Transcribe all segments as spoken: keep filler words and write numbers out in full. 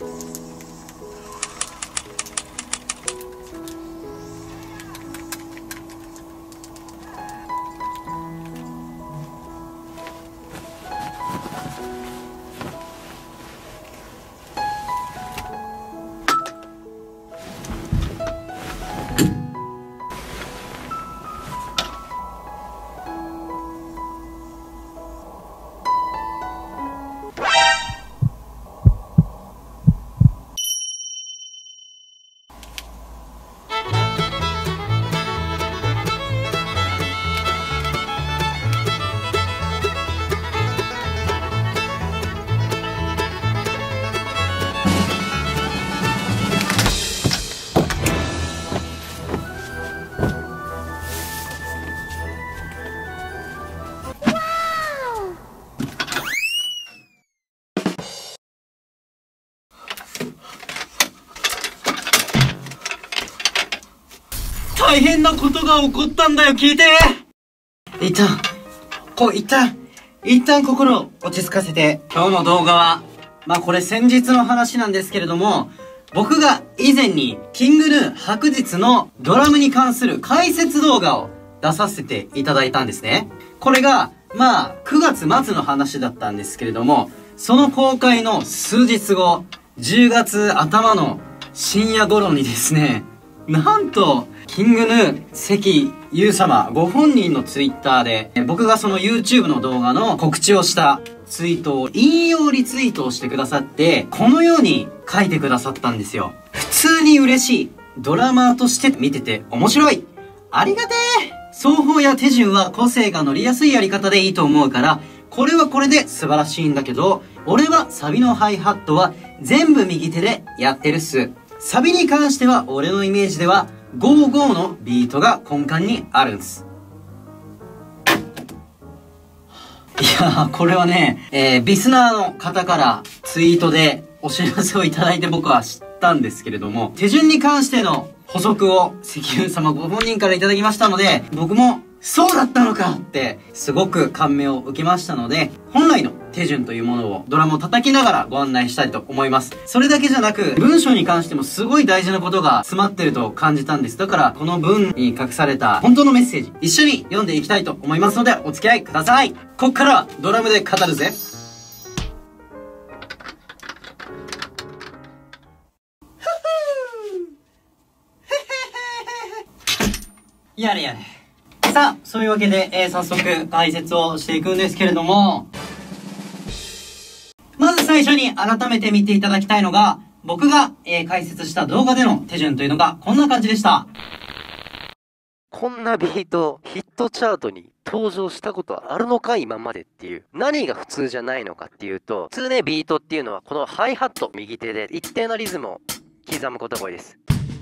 大変なことが起こったんだよ、聞いて。一旦、こう、一旦、一旦心を落ち着かせて、今日の動画は、まあこれ先日の話なんですけれども、僕が以前に、キングヌー白日のドラムに関する解説動画を出させていただいたんですね。これが、まあ、くがつ末の話だったんですけれども、その公開の数日後、じゅうがつ頭の深夜頃にですね、なんと、キングヌー関優様ご本人のツイッターで、僕がその YouTube の動画の告知をしたツイートを引用リツイートをしてくださって、このように書いてくださったんですよ。普通に嬉しい。ドラマーとして見てて面白い。ありがてえ。奏法や手順は個性が乗りやすいやり方でいいと思うから、これはこれで素晴らしいんだけど、俺はサビのハイハットは全部右手でやってるっす。サビに関しては俺のイメージではゴーゴーのビートが根幹にあるんです。いやー、これはね、えー、リスナーの方からツイートでお知らせをいただいて僕は知ったんですけれども、手順に関しての補足を関優様ご本人からいただきましたので、僕もそうだったのかってすごく感銘を受けましたので、本来の手順というものをドラムを叩きながらご案内したいと思います。それだけじゃなく、文章に関してもすごい大事なことが詰まってると感じたんです。だからこの文に隠された本当のメッセージ、一緒に読んでいきたいと思いますのでお付き合いください。こっからはドラムで語るぜ。やれやれ。さあ、そういうわけで、えー、早速解説をしていくんですけれども、まず最初に改めて見ていただきたいのが、僕が、えー、解説した動画での手順というのがこんな感じでした。 こんなビート、ヒットチャートに登場したことはあるのか今までっていう。何が普通じゃないのかっていうと、普通ね、ビートっていうのはこのハイハット、右手で一定のリズムを刻むことが多いです。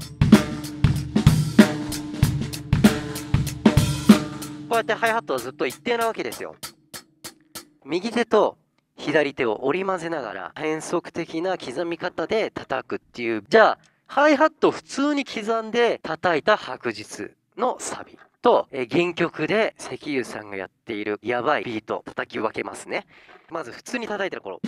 こうやってハイハットはずっと一定なわけですよ。右手と左手を織り交ぜながら変則的な刻み方で叩くっていう。じゃあ、ハイハットを普通に刻んで叩いた白日のサビと、え原曲で関優さんがやっているやばいビート叩き分けますね。まず普通に叩いてる頃。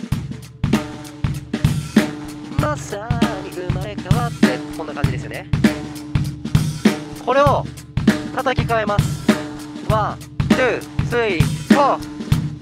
まさに生まれ変わってこんな感じですよね。これを叩き替えます。ワン、ツー、スリー、フォー。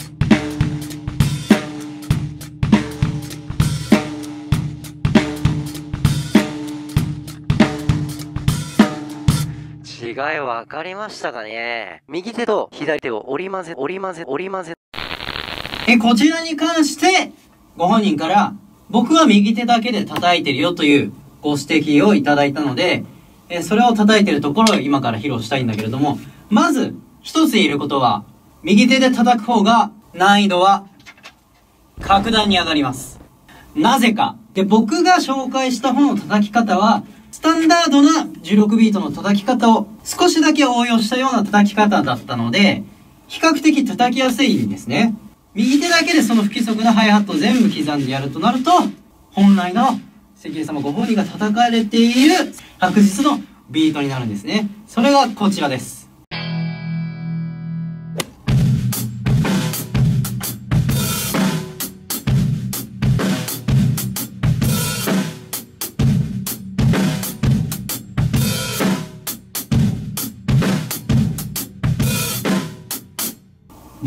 違い分かりましたかね。右手と左手を織り交ぜ、織り交ぜ、織り交ぜ。 え、こちらに関して、ご本人から、僕は右手だけで叩いてるよというご指摘をいただいたので、え、それを叩いてるところを今から披露したいんだけれども、まず、一つ言えることは、右手で叩く方が難易度は格段に上がります。なぜか。で、僕が紹介した方の叩き方は、スタンダードなじゅうろくビートの叩き方を少しだけ応用したような叩き方だったので、比較的叩きやすいんですね。右手だけでその不規則なハイハットを全部刻んでやるとなると、本来の関根様ご本人が叩かれている白日のビートになるんですね。それがこちらです。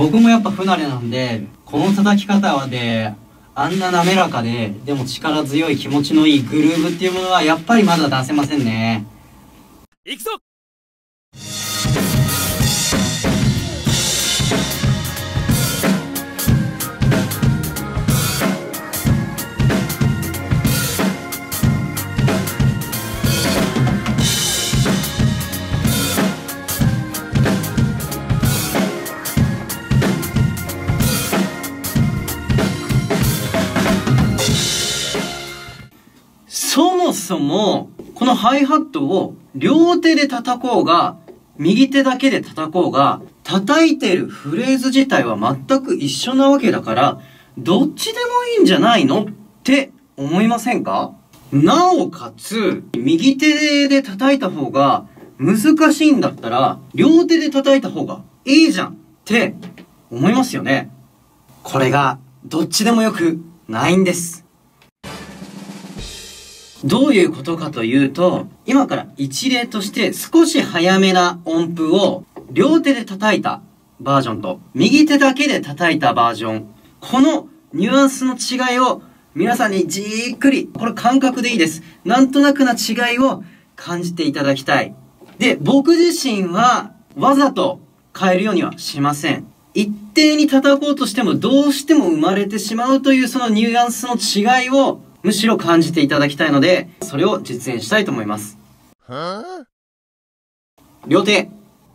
僕もやっぱ不慣れなんで、この叩き方はで、あんな滑らかで、でも力強い気持ちのいいグルーブっていうものはやっぱりまだ出せませんね。 行くぞ。 そもそも、このハイハットを両手で叩こうが、右手だけで叩こうが、叩いてるフレーズ自体は全く一緒なわけだから、どっちでもいいんじゃないのって思いませんか？なおかつ、右手で叩いた方が難しいんだったら、両手で叩いた方がいいじゃんって思いますよね。これがどっちでもよくないんです。どういうことかというと、今から一例として少し早めな音符を両手で叩いたバージョンと右手だけで叩いたバージョン。このニュアンスの違いを皆さんにじーっくり、これ感覚でいいです。なんとなくな違いを感じていただきたい。で、僕自身はわざと変えるようにはしません。一定に叩こうとしてもどうしても生まれてしまうというそのニュアンスの違いをむしろ感じていただきたいので、それを実演したいと思います。両手。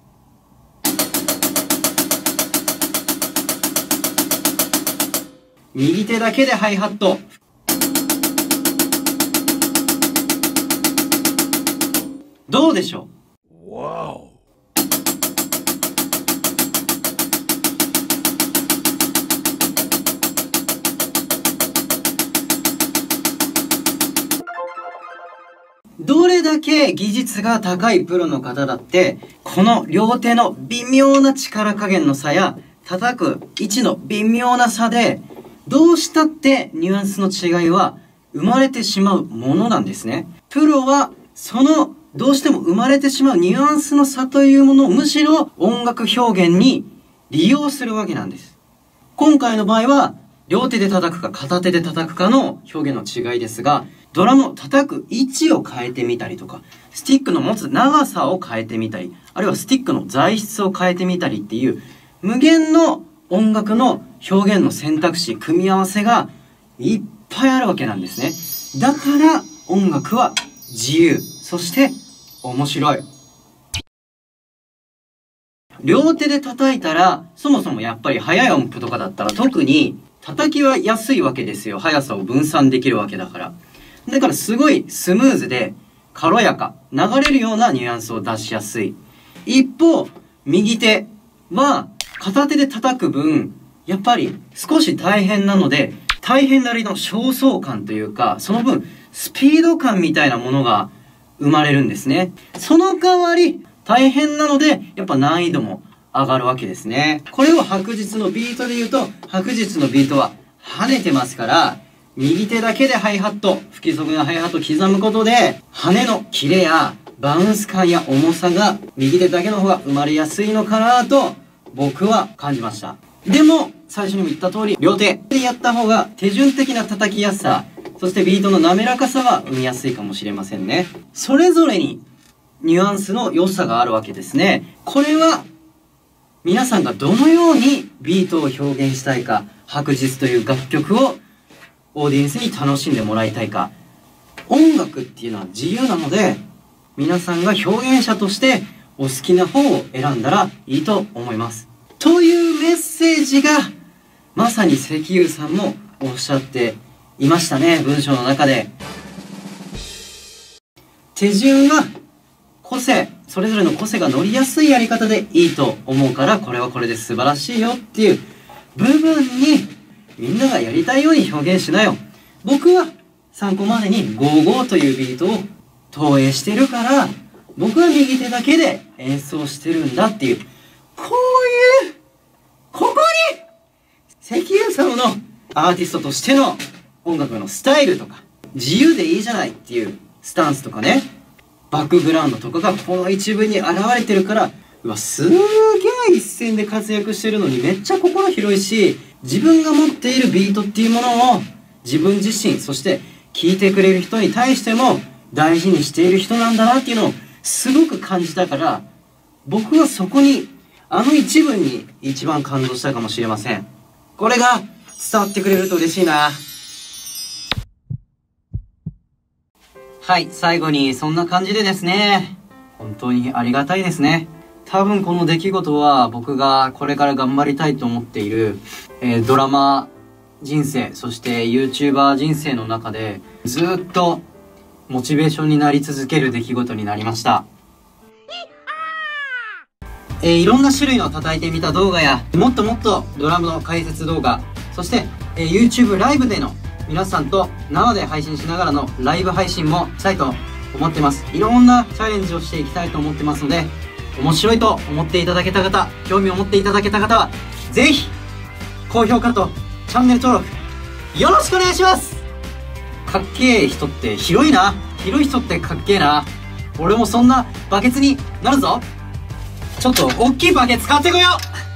右手だけでハイハット。どうでしょう？わお。どれだけ技術が高いプロの方だって、この両手の微妙な力加減の差や、叩く位置の微妙な差で、どうしたってニュアンスの違いは生まれてしまうものなんですね。プロは、その、どうしても生まれてしまうニュアンスの差というものをむしろ音楽表現に利用するわけなんです。今回の場合は、両手で叩くか片手で叩くかの表現の違いですが、ドラムを叩く位置を変えてみたりとか、スティックの持つ長さを変えてみたり、あるいはスティックの材質を変えてみたりっていう、無限の音楽の表現の選択肢、組み合わせがいっぱいあるわけなんですね。だから音楽は自由、そして面白い。両手で叩いたら、そもそもやっぱり速い音符とかだったら特に叩きは安いわけですよ。速さを分散できるわけだから。だからすごいスムーズで軽やか、流れるようなニュアンスを出しやすい。一方、右手は片手で叩く分、やっぱり少し大変なので、大変なりの焦燥感というか、その分スピード感みたいなものが生まれるんですね。その代わり大変なので、やっぱ難易度も上がるわけですね。これを白日のビートで言うと、白日のビートは跳ねてますから、右手だけでハイハット、不規則なハイハットを刻むことで、羽のキレやバウンス感や重さが右手だけの方が生まれやすいのかなと僕は感じました。でも、最初にも言った通り、両手でやった方が手順的な叩きやすさ、そしてビートの滑らかさは生みやすいかもしれませんね。それぞれにニュアンスの良さがあるわけですね。これは皆さんがどのようにビートを表現したいか、白日という楽曲をオーディエンスに楽しんでもらいたいか。音楽っていうのは自由なので、皆さんが表現者としてお好きな方を選んだらいいと思います。というメッセージが、まさに石油さんもおっしゃっていましたね、文章の中で。手順は個性、それぞれの個性が乗りやすいやり方でいいと思うから、これはこれで素晴らしいよっていう部分に、みんながやりたいように表現しなよ。僕は参考までにごーごーというビートを投影してるから、僕は右手だけで演奏してるんだっていう、こういう、ここに、石油さんのアーティストとしての音楽のスタイルとか、自由でいいじゃないっていうスタンスとかね、バックグラウンドとかがこの一部に現れてるから、 うわ、すげえ一線で活躍してるのにめっちゃ心広いし、自分が持っているビートっていうものを自分自身、そして聴いてくれる人に対しても大事にしている人なんだなっていうのをすごく感じたから、僕はそこに、あの一文に一番感動したかもしれません。これが伝わってくれると嬉しいな。はい、最後にそんな感じでですね、本当にありがたいですね。多分この出来事は僕がこれから頑張りたいと思っている、えー、ドラマ人生、そして YouTuber 人生の中でずっとモチベーションになり続ける出来事になりました。えー、いろんな種類の叩いてみた動画や、もっともっとドラムの解説動画、そして、えー、YouTube ライブでの皆さんと生で配信しながらのライブ配信もしたいと思ってます。いろんなチャレンジをしていきたいと思ってますので、面白いと思っていただけた方、興味を持っていただけた方は、ぜひ、高評価とチャンネル登録、よろしくお願いします。かっけえ人って広いな。広い人ってかっけえな。俺もそんなバケツになるぞ。ちょっと大きいバケツ買ってこよう。